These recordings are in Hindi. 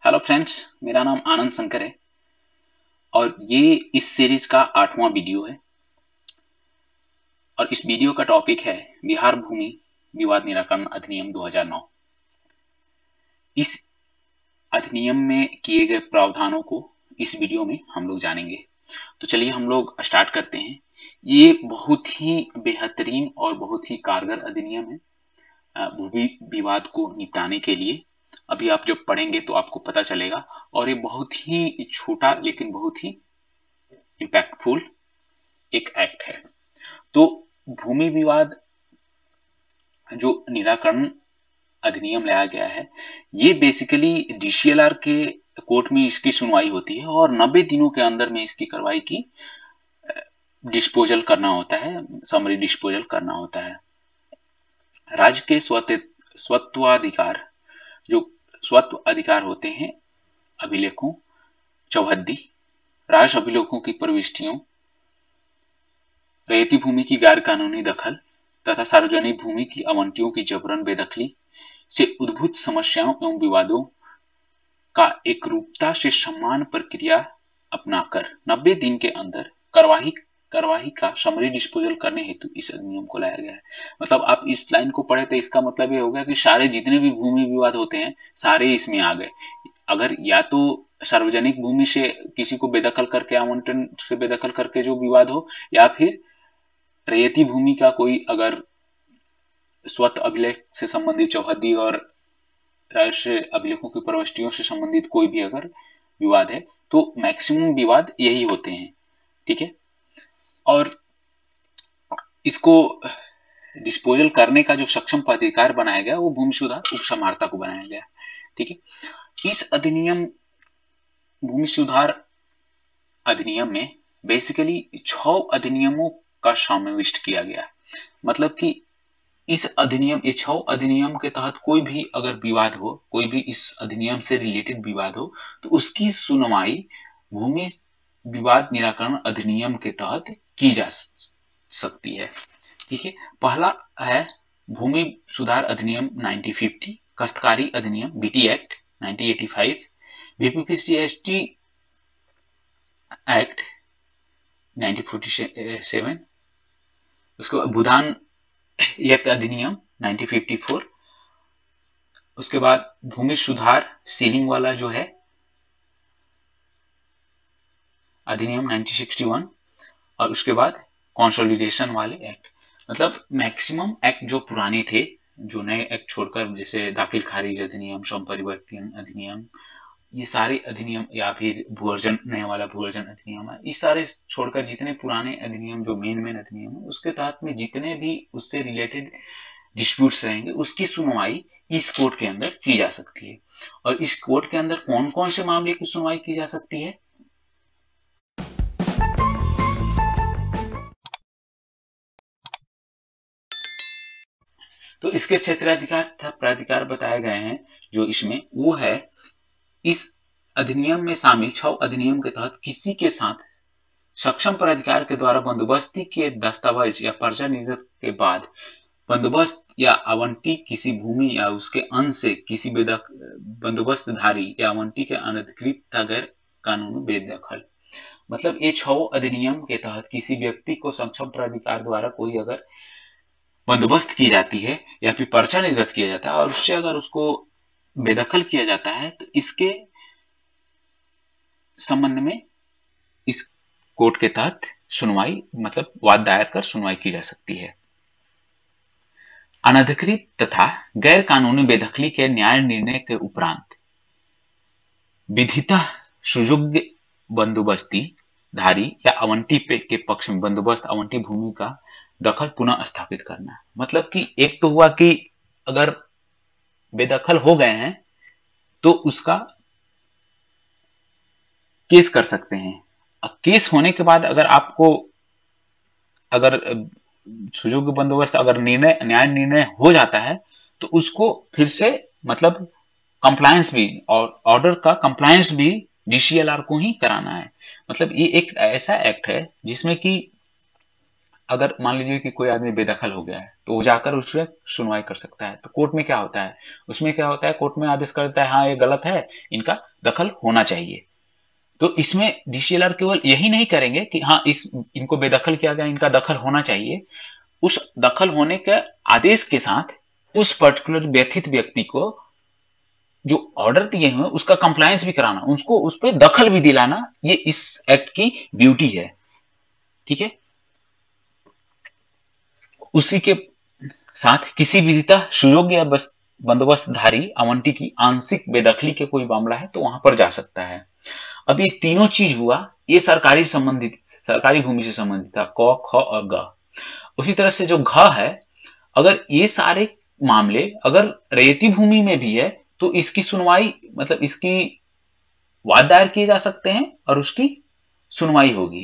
हेलो फ्रेंड्स, मेरा नाम आनंद शंकर है और ये इस सीरीज का 8वां वीडियो है। और इस वीडियो का टॉपिक है बिहार भूमि विवाद निराकरण अधिनियम 2009। इस अधिनियम में किए गए प्रावधानों को इस वीडियो में हम लोग जानेंगे। तो चलिए हम लोग स्टार्ट करते हैं। ये बहुत ही बेहतरीन और बहुत ही कारगर अधिनियम है भूमि विवाद को निपटाने के लिए। अभी आप जब पढ़ेंगे तो आपको पता चलेगा। और ये बहुत ही छोटा लेकिन बहुत ही इम्पैक्टफुल एक एक्ट है। तो भूमि विवाद जो निराकरण अधिनियम लाया गया है, ये बेसिकली डीसीएलआर के कोर्ट में इसकी सुनवाई होती है और 90 दिनों के अंदर में इसकी कार्रवाई की डिस्पोजल करना होता है, समरी डिस्पोजल करना होता है। राज्य के स्वत्वाधिकार, जो स्वत्व अधिकार होते हैं अभिलेखों, चौहद्दी, राज अभिलेखों की प्रविष्टियों, रैयती भूमि की गैर कानूनी दखल तथा सार्वजनिक भूमि की आवंटियों की जबरन बेदखली से उद्भूत समस्याओं एवं विवादों का एकरूपता से समान प्रक्रिया अपनाकर 90 दिन के अंदर कार्यवाही का समरी डिस्पोजल करने हेतु इस अधिनियम को लाया गया है। मतलब आप इस लाइन को पढ़े तो इसका मतलब ये हो गया कि सारे जितने भी भूमि विवाद होते हैं सारे इसमें आ गए। अगर या तो सार्वजनिक भूमि से किसी को बेदखल करके, आवंटन से बेदखल करके जो विवाद हो, या फिर रैयती भूमि का कोई अगर स्वत अभिलेख से संबंधित चौहद्दी और राष्ट्रीय अभिलेखों की प्रविष्टियों से संबंधित कोई भी अगर विवाद है, तो मैक्सिमम विवाद यही होते हैं। ठीक है। और इसको डिस्पोजल करने का जो सक्षम प्राधिकार बनाया गया वो भूमि सुधार उपसमाहर्ता को बनाया गया। ठीक है। इस अधिनियम भूमि सुधार अधिनियम में बेसिकली 6 अधिनियमों का समाविष्ट किया गया। मतलब कि इस अधिनियम, ये 6 अधिनियम के तहत कोई भी अगर विवाद हो, कोई भी इस अधिनियम से रिलेटेड विवाद हो, तो उसकी सुनवाई भूमि विवाद निराकरण अधिनियम के तहत की जा सकती है। ठीक है। पहला है भूमि सुधार अधिनियम 1950, काश्तकारी अधिनियम बीटी एक्ट 1985, बीपीपीसीएसटी एक्ट 1947, उसको भूदान एक्ट अधिनियम 1954, उसके बाद भूमि सुधार सीलिंग वाला जो है अधिनियम 1961, और उसके बाद कंसोलिडेशन वाले एक्ट। मतलब मैक्सिमम एक्ट जो पुराने थे, जो नए एक्ट छोड़कर, जैसे दाखिल खारिज अधिनियम, संपरिवर्तन अधिनियम, ये सारे अधिनियम, या फिर भूअर्जन, नया वाला भूअर्जन अधिनियम है, ये सारे छोड़कर जितने पुराने अधिनियम जो मेन अधिनियम है, उसके तहत में जितने भी उससे रिलेटेड डिस्प्यूट्स रहेंगे उसकी सुनवाई इस कोर्ट के अंदर की जा सकती है। और इस कोर्ट के अंदर कौन कौन से मामले की सुनवाई की जा सकती है? तो इसके क्षेत्राधिकार तथा प्राधिकार बताए गए हैं जो इसमें, वो है इस अधिनियम में शामिल 6 अधिनियम के तहत किसी के साथ सक्षम प्राधिकार के द्वारा बंदोबस्ती के दस्तावेज या पर्चा निर्गत के बाद बंदोबस्त या आवंटी किसी भूमि या उसके अंश से किसी बंदोबस्तधारी या आवंटी के अनधिकृत या गैर कानूनी बेदखल। मतलब ये 6 अधिनियम के तहत किसी व्यक्ति को सक्षम प्राधिकार द्वारा कोई अगर बंदोबस्त की जाती है या फिर पर्चा निर्गत किया जाता है और उससे अगर उसको बेदखल किया जाता है, तो इसके संबंध में इस कोर्ट के तहत सुनवाई, मतलब वाद दायर कर सुनवाई की जा सकती है। अनधिकृत तथा गैर कानूनी बेदखली के न्याय निर्णय के उपरांत विधितः सुयोग्य बंदोबस्ती धारी या आवंटी के पक्ष में बंदोबस्त आवंटी भूमि का दखल पुनः स्थापित करना। मतलब कि एक तो हुआ कि अगर बेदखल हो गए हैं तो उसका केस कर सकते हैं। केस होने के बाद अगर आपको अगर सुयोग्य बंदोबस्त अगर न्याय निर्णय हो जाता है, तो उसको फिर से मतलब कंप्लायंस भी, और ऑर्डर का कंप्लायंस भी डीसीएलआर को ही कराना है। मतलब ये एक ऐसा एक्ट है जिसमें कि अगर मान लीजिए कि कोई आदमी बेदखल हो गया है तो वो जाकर उससे सुनवाई कर सकता है। तो कोर्ट में क्या होता है, उसमें क्या होता है, कोर्ट में आदेश करता है हाँ ये गलत है, इनका दखल होना चाहिए। तो इसमें डीसीएलआर केवल यही नहीं करेंगे कि हाँ इस इनको बेदखल किया गया, इनका दखल होना चाहिए, उस दखल होने के आदेश के साथ उस पर्टिकुलर व्यथित व्यक्ति को जो ऑर्डर दिए हुए उसका कंप्लायंस भी कराना, उसको उस पर दखल भी दिलाना, ये इस एक्ट की ब्यूटी है। ठीक है, उसी के साथ किसी विधिता सुयोग्य या बंदोबस्तधारी आवंटी की आंशिक बेदखली के कोई मामला है तो वहां पर जा सकता है। अब ये तीनों चीज हुआ, ये सरकारी भूमि से संबंधित था, क ख और ग। उसी तरह से जो घ है, अगर ये सारे मामले अगर रैयती भूमि में भी है तो इसकी सुनवाई मतलब इसकी वाद दायर किए जा सकते हैं और उसकी सुनवाई होगी।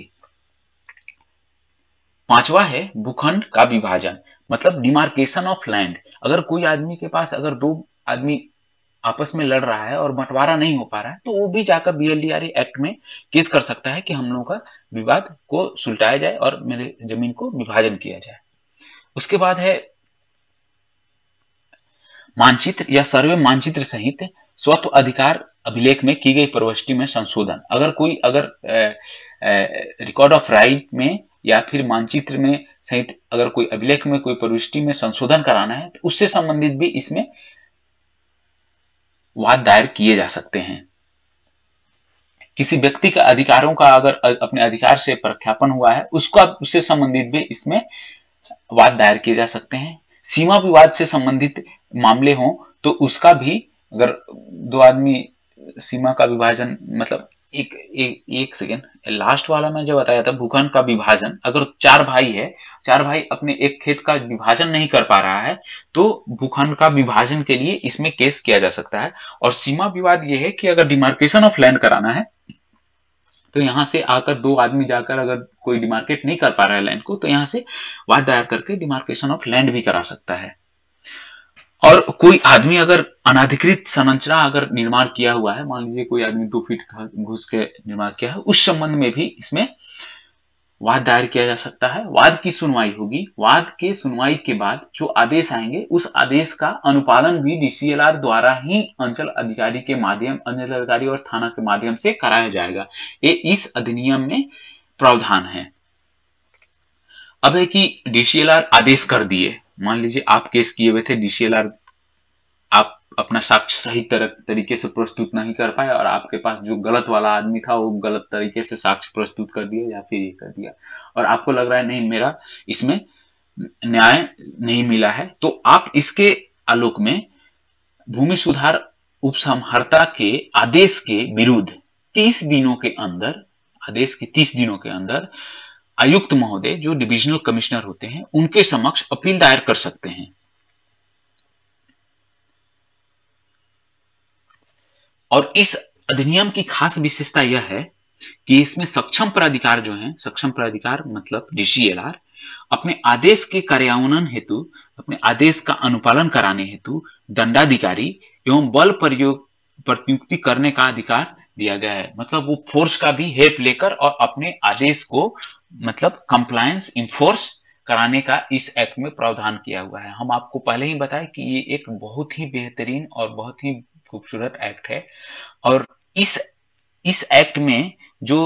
पांचवा है भूखंड का विभाजन, मतलब डिमार्केशन ऑफ लैंड। अगर कोई आदमी के पास अगर दो आदमी आपस में लड़ रहा है और बंटवारा नहीं हो पा रहा है तो वो भी जाकर बीएलडीआरए एक्ट में केस कर सकता है कि हम लोगों का विवाद को सुलटाया जाए और मेरे जमीन को विभाजन किया जाए। उसके बाद है मानचित्र या सर्वे मानचित्र सहित स्वत्व अधिकार अभिलेख में की गई प्रविष्टि में संशोधन। अगर रिकॉर्ड ऑफ राइट में या फिर मानचित्र में सहित अगर कोई अभिलेख में कोई प्रविष्टि में संशोधन कराना है तो उससे संबंधित भी इसमें वाद दायर किए जा सकते हैं। किसी व्यक्ति का अधिकारों का अगर अपने अधिकार से प्रख्यापन हुआ है उससे संबंधित भी इसमें वाद दायर किए जा सकते हैं। सीमा विवाद से संबंधित मामले हों तो उसका भी, अगर दो आदमी सीमा का विभाजन मतलब एक सेकेंड, लास्ट वाला मैं जो बताया था भूखंड का विभाजन, अगर चार भाई है, चार भाई अपने एक खेत का विभाजन नहीं कर पा रहा है तो भूखंड का विभाजन के लिए इसमें केस किया जा सकता है। और सीमा विवाद यह है कि अगर डिमार्केशन ऑफ लैंड कराना है तो यहां से आकर दो आदमी जाकर अगर कोई डिमार्केट नहीं कर पा रहा है लैंड को तो यहां से वाद दायर करके डिमार्केशन ऑफ लैंड भी करा सकता है। और कोई आदमी अगर अनाधिकृत संरचना अगर निर्माण किया हुआ है, मान लीजिए कोई आदमी 2 फीट घुस के निर्माण किया है, उस संबंध में भी इसमें वाद दायर किया जा सकता है। वाद की सुनवाई होगी, वाद के सुनवाई के बाद जो आदेश आएंगे उस आदेश का अनुपालन भी डीसीएलआर द्वारा ही अंचल अधिकारी और थाना के माध्यम से कराया जाएगा। ये इस अधिनियम में प्रावधान है। अब है कि डीसीएलआर आदेश कर दिए, मान लीजिए आप केस किए हुए थे, डीसीएलआर आप अपना साक्ष्य सही तरीके से प्रस्तुत नहीं कर पाए और आपके पास जो गलत वाला आदमी था वो गलत तरीके से साक्ष्य प्रस्तुत कर दिया या फिर ये कर दिया और आपको लग रहा है नहीं मेरा इसमें न्याय नहीं मिला है, तो आप इसके आलोक में भूमि सुधार उपसमहर्ता के आदेश के विरुद्ध 30 दिनों के अंदर, आदेश के 30 दिनों के अंदर आयुक्त महोदय जो डिविजनल कमिश्नर होते हैं उनके समक्ष अपील दायर कर सकते हैं। और इस अधिनियम की खास विशेषता यह है कि इसमें सक्षम प्राधिकार जो है, सक्षम प्राधिकार मतलब डीसीएलआर, अपने आदेश के कार्यान्वयन हेतु, अपने आदेश का अनुपालन कराने हेतु दंडाधिकारी एवं बल प्रयुक्ति करने का अधिकार दिया गया है। मतलब वो फोर्स का भी हेल्प लेकर और अपने आदेश को मतलब कंप्लायंस इन्फोर्स कराने का इस एक्ट में प्रावधान किया हुआ है। हम आपको पहले ही बताया कि ये एक बहुत ही बेहतरीन और बहुत ही खूबसूरत एक्ट है। और इस एक्ट में जो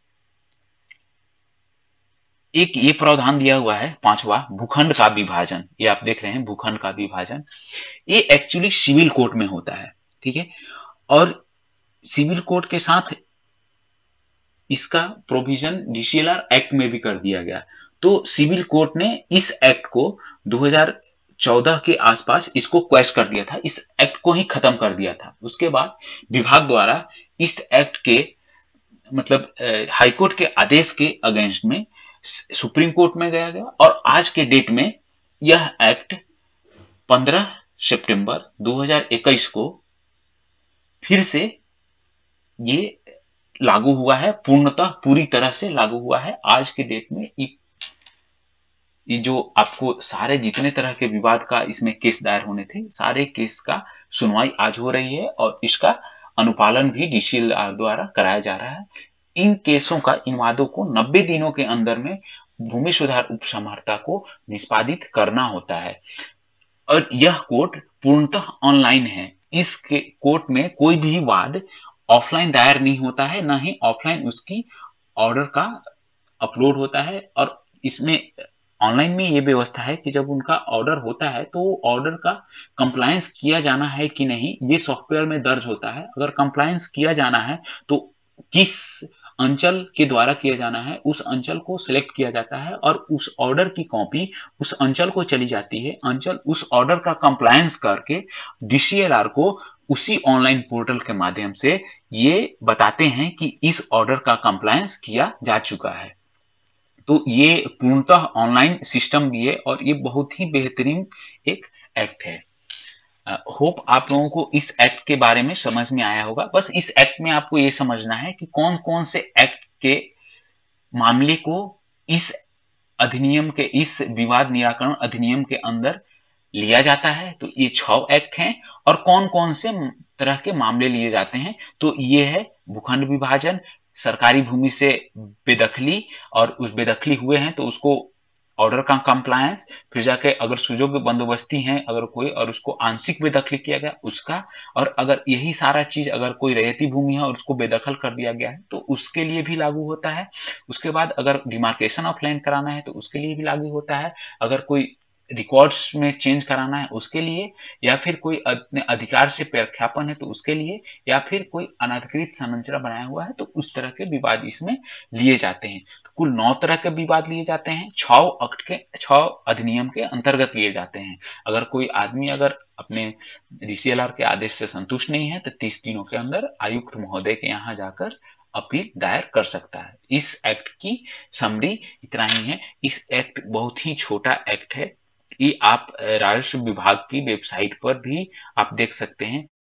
एक ये प्रावधान दिया हुआ है पांचवा, भूखंड का विभाजन, ये आप देख रहे हैं भूखंड का विभाजन, ये एक्चुअली सिविल कोड में होता है। ठीक है, और सिविल कोड के साथ इसका प्रोविजन डीसीएलआर एक्ट में भी कर दिया गया। तो सिविल कोर्ट ने इस एक्ट को 2014 के आसपास इसको क्वेश कर दिया था, इस एक्ट को ही खत्म कर दिया था। उसके बाद विभाग द्वारा इस एक्ट के मतलब हाईकोर्ट के आदेश के अगेंस्ट में सुप्रीम कोर्ट में गया और आज के डेट में यह एक्ट 15 सितंबर 2021 को फिर से ये लागू हुआ है, पूर्णतः पूरी तरह से लागू हुआ है। आज के डेट में ये जो आपको सारे जितने तरह के विवाद का इसमें केस दायर होने थे, सारे केस का सुनवाई आज हो रही है और इसका अनुपालन भी डीसीएलआर द्वारा कराया जा रहा है। इन केसों का, इन वादों को 90 दिनों के अंदर में भूमि सुधार उपसमहर्ता को निष्पादित करना होता है। और यह कोर्ट पूर्णतः ऑनलाइन है। इस कोर्ट में कोई भी वाद ऑफलाइन दायर नहीं होता है, ना ही ऑफलाइन उसकी ऑर्डर का अपलोड होता है। और इसमें ऑनलाइन में ये व्यवस्था है कि जब उनका ऑर्डर होता है तो ऑर्डर का कंप्लायंस किया जाना है कि नहीं ये सॉफ्टवेयर में दर्ज होता है। अगर कंप्लायंस किया जाना है तो किस अंचल के द्वारा किया जाना है उस अंचल को सिलेक्ट किया जाता है और उस ऑर्डर की कॉपी उस अंचल को चली जाती है। अंचल उस ऑर्डर का कंप्लायंस करके डीसीएलआर को उसी ऑनलाइन पोर्टल के माध्यम से ये बताते हैं कि इस ऑर्डर का कंप्लायंस किया जा चुका है। तो ये पूर्णतः ऑनलाइन सिस्टम भी है और ये बहुत ही बेहतरीन एक एक्ट है। होप आप लोगों को इस एक्ट के बारे में समझ में आया होगा। बस इस एक्ट में आपको ये समझना है कि कौन कौन से एक्ट के मामले को इस अधिनियम के इस विवाद निराकरण अधिनियम के अंदर लिया जाता है। तो ये 6 एक्ट हैं। और कौन कौन से तरह के मामले लिए जाते हैं तो ये है भूखंड विभाजन, सरकारी भूमि से बेदखली और उस बेदखली हुए हैं तो उसको ऑर्डर का कंप्लायंस, फिर जाके अगर सुयोग्य बंदोबस्ती हैं अगर कोई और उसको आंशिक बेदखली किया गया उसका, और अगर यही सारा चीज अगर कोई रैयती भूमि है और उसको बेदखल कर दिया गया है तो उसके लिए भी लागू होता है। उसके बाद अगर डिमार्केशन ऑफ लैंड कराना है तो उसके लिए भी लागू होता है। अगर कोई रिकॉर्ड्स में चेंज कराना है उसके लिए, या फिर कोई अपने अधिकार से प्रख्यापन है तो उसके लिए, या फिर कोई अनधिकृत संरचना बनाया हुआ है तो उस तरह के विवाद इसमें लिए जाते हैं। तो कुल 9 तरह के विवाद लिए जाते हैं, 6 अधिनियम के अंतर्गत लिए जाते हैं। अगर कोई आदमी अगर अपने डीसीएलआर के आदेश से संतुष्ट नहीं है तो 30 दिनों के अंदर आयुक्त महोदय के यहाँ जाकर अपील दायर कर सकता है। इस एक्ट की समरी इतना ही है। इस एक्ट बहुत ही छोटा एक्ट है। ये आप राजस्व विभाग की वेबसाइट पर भी आप देख सकते हैं।